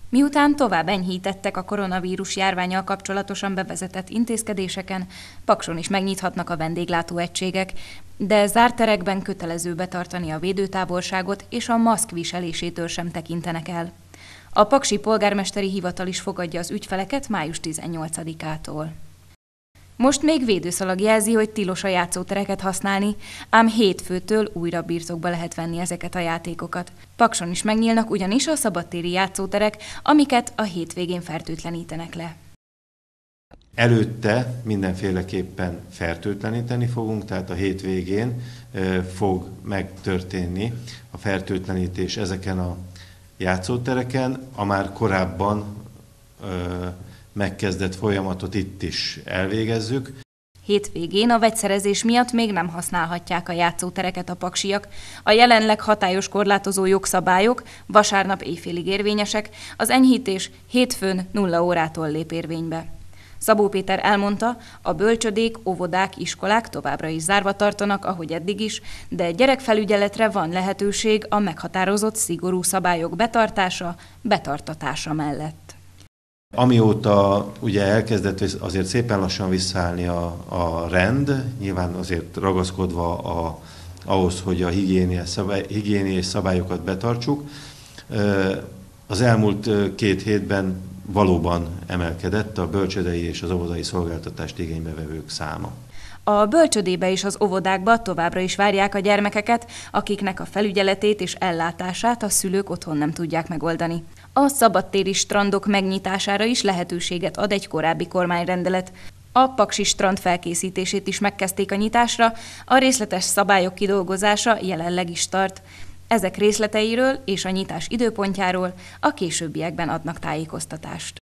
Miután tovább enyhítettek a koronavírus járvánnyal kapcsolatosan bevezetett intézkedéseken, Pakson is megnyithatnak a vendéglátóegységek, de zárt terekben kötelező betartani a védőtávolságot és a maszk viselésétől sem tekintenek el. A paksi polgármesteri hivatal is fogadja az ügyfeleket május 18-ától. Most még védőszalag jelzi, hogy tilos a játszótereket használni, ám hétfőtől újra birtokba lehet venni ezeket a játékokat. Pakson is megnyílnak ugyanis a szabadtéri játszóterek, amiket a hétvégén fertőtlenítenek le. Előtte mindenféleképpen fertőtleníteni fogunk, tehát a hétvégén fog megtörténni a fertőtlenítés ezeken a játszótereken. A már korábban megkezdett folyamatot itt is elvégezzük. Hétvégén a vegyszerezés miatt még nem használhatják a játszótereket a paksiak. A jelenleg hatályos korlátozó jogszabályok vasárnap éjfélig érvényesek, az enyhítés hétfőn 0 órától lép érvénybe. Szabó Péter elmondta, a bölcsödék, óvodák, iskolák továbbra is zárva tartanak, ahogy eddig is, de gyerekfelügyeletre van lehetőség a meghatározott szigorú szabályok betartatása mellett. Amióta ugye elkezdett azért szépen lassan visszaállni a rend, nyilván azért ragaszkodva ahhoz, hogy a higiéniai szabályokat betartsuk, az elmúlt 2 hétben valóban emelkedett a bölcsődei és az óvodai szolgáltatást igénybevevők száma. A bölcsödébe és az óvodákba továbbra is várják a gyermekeket, akiknek a felügyeletét és ellátását a szülők otthon nem tudják megoldani. A szabadtéri strandok megnyitására is lehetőséget ad egy korábbi kormányrendelet. A paksi strand felkészítését is megkezdték a nyitásra, a részletes szabályok kidolgozása jelenleg is tart. Ezek részleteiről és a nyitás időpontjáról a későbbiekben adnak tájékoztatást.